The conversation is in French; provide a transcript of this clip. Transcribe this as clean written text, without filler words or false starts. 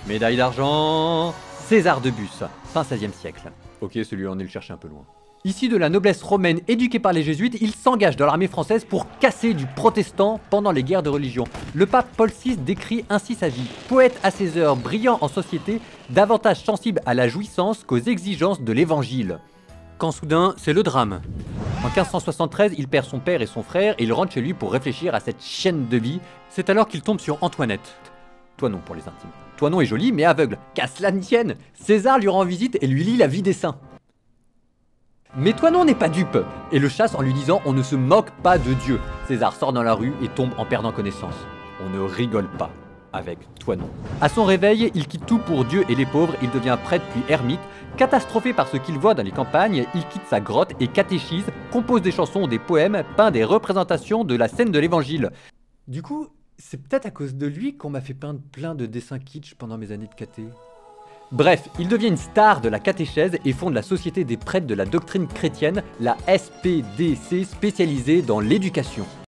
Médaille d'argent, César de Bus, fin 16e siècle. Ok, celui-là on est le chercher un peu loin. Issu de la noblesse romaine éduquée par les jésuites, il s'engage dans l'armée française pour casser du protestant pendant les guerres de religion. Le pape Paul VI décrit ainsi sa vie. Poète à ses heures, brillant en société, davantage sensible à la jouissance qu'aux exigences de l'évangile. Quand soudain, c'est le drame. En 1573, il perd son père et son frère et il rentre chez lui pour réfléchir à cette chaîne de vie. C'est alors qu'il tombe sur Antoinette. Toinon pour les intimes. Toinon est joli mais aveugle. Qu'à cela ne tienne, César lui rend visite et lui lit la vie des saints. Mais Toinon n'est pas dupe et le chasse en lui disant « On ne se moque pas de Dieu ». César sort dans la rue et tombe en perdant connaissance. On ne rigole pas avec Toinon. À son réveil, il quitte tout pour Dieu et les pauvres, il devient prêtre puis ermite. Catastrophé par ce qu'il voit dans les campagnes, il quitte sa grotte et catéchise, compose des chansons, des poèmes, peint des représentations de la scène de l'évangile. Du coup, c'est peut-être à cause de lui qu'on m'a fait peindre plein de dessins kitsch pendant mes années de caté. Bref, il devient une star de la catéchèse et fonde la Société des prêtres de la doctrine chrétienne, la SPDC, spécialisée dans l'éducation.